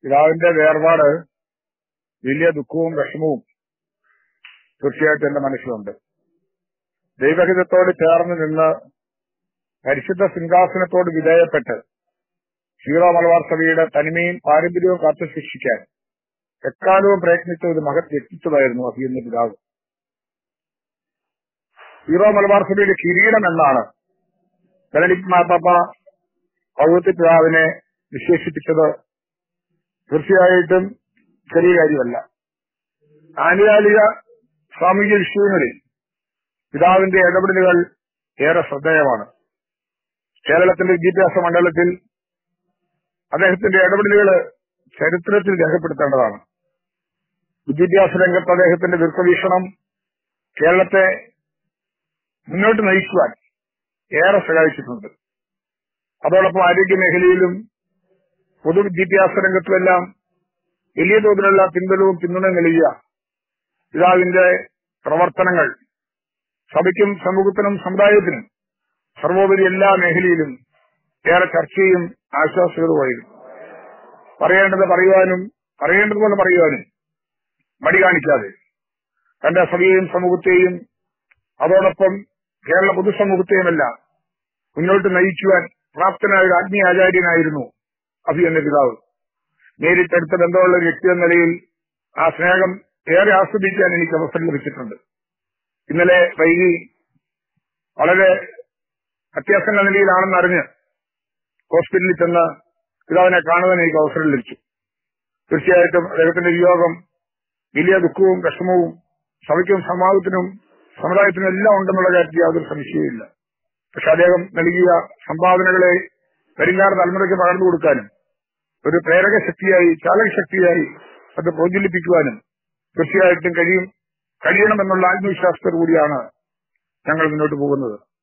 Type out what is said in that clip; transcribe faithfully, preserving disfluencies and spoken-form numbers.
പിതാവിന്റെ വേർപാട് വലിയ ദുഃഖവും വിഷമവും തീർച്ചയായിട്ടും എന്റെ മനസ്സിലുണ്ട്. ദൈവഹിതത്തോട് ചേർന്ന് നിന്ന് പരിശുദ്ധ സിംഹാസനത്തോട് വിധേയപ്പെട്ട് സീറോ മലബാർ സഭയുടെ തനിമയും പാരമ്പര്യവും കാത്തു സൂക്ഷിക്കാൻ എക്കാലവും പ്രയത്നിച്ച ഒരു മഹത് വ്യക്തിത്വമായിരുന്നു അഭിയന്ന പിതാവ്. സീറോ മലബാർ സഭയുടെ കിരീടം എന്നാണ് ബെനഡിക്ട് മാർപ്പാപ്പ പൗരത്യ പിതാവിനെ വിശേഷിപ്പിച്ചത്. തീർച്ചയായിട്ടും ചെറിയ കാര്യമല്ല. ആനുകാലിക സാമൂഹിക വിഷയങ്ങളിൽ പിതാവിന്റെ ഇടപെടലുകൾ ഏറെ ശ്രദ്ധേയമാണ്. കേരളത്തിന്റെ വിദ്യാഭ്യാസ മണ്ഡലത്തിൽ അദ്ദേഹത്തിന്റെ ഇടപെടലുകൾ ചരിത്രത്തിൽ രേഖപ്പെടുത്തേണ്ടതാണ്. വിദ്യാഭ്യാസ രംഗത്ത് അദ്ദേഹത്തിന്റെ ദീർഘവീക്ഷണം കേരളത്തെ മുന്നോട്ട് നയിക്കുവാൻ ഏറെ സഹായിച്ചിട്ടുണ്ട്. അതോടൊപ്പം ആരോഗ്യ മേഖലയിലും പൊതുവിദ്യാഭ്യാസ രംഗത്തുമെല്ലാം വലിയ തോതിലുള്ള പിന്തുണവും പിന്തുണയും നൽകിയ പിതാവിന്റെ പ്രവർത്തനങ്ങൾ സഭയ്ക്കും സമൂഹത്തിനും സമുദായത്തിനും സർവോപരി എല്ലാ മേഖലയിലും ഏറെ ചർച്ചയും ആശ്വാസകരവുമായിരുന്നു. പറയേണ്ടത് പറയുവാനും പറയേണ്ടതുപോലെ പറയുവാനും മടി കാണിക്കാതെ തന്റെ സഭയെയും സമൂഹത്തെയും അതോടൊപ്പം കേരള പൊതുസമൂഹത്തെയുമെല്ലാം മുന്നോട്ട് നയിക്കുവാൻ പ്രാപ്തനായ ഒരു ആത്മീയ ആചാര്യനായിരുന്നു അഭിയന്ന പിതാവ്. നേരിട്ടെടുത്ത ബന്ധമുള്ള ഒരു വ്യക്തി എന്ന നിലയിൽ ആ സ്നേഹം ഏറെ ആസ്വദിക്കാൻ എനിക്ക് അവസരം ലഭിച്ചിട്ടുണ്ട്. ഇന്നലെ വൈകി വളരെ അത്യാസന്ന നിലയിലാണെന്നറിഞ്ഞ് ഹോസ്പിറ്റലിൽ ചെന്ന് പിതാവിനെ കാണുവാൻ എനിക്ക് അവസരം ലഭിച്ചു. തീർച്ചയായിട്ടും അദ്ദേഹത്തിന്റെ വിയോഗം വലിയ ദുഃഖവും വിഷമവും സഭയ്ക്കും സമാജത്തിനും സമുദായത്തിനും എല്ലാം ഉണ്ടെന്നുള്ള കാര്യത്തിൽ യാതൊരു സംശയവുമില്ല. പക്ഷെ അദ്ദേഹം നൽകിയ സംഭാവനകളെ വരുംകാല തലമുറയ്ക്ക് പകർന്നു കൊടുക്കാനും ഒരു പ്രേരക ശക്തിയായി ചാലക ശക്തിയായി അത് പ്രോജ്വലിപ്പിക്കുവാനും തീർച്ചയായിട്ടും കഴിയും കഴിയണമെന്നുള്ള ആത്മവിശ്വാസത്തോടു കൂടിയാണ് ഞങ്ങൾ മുന്നോട്ട് പോകുന്നത്.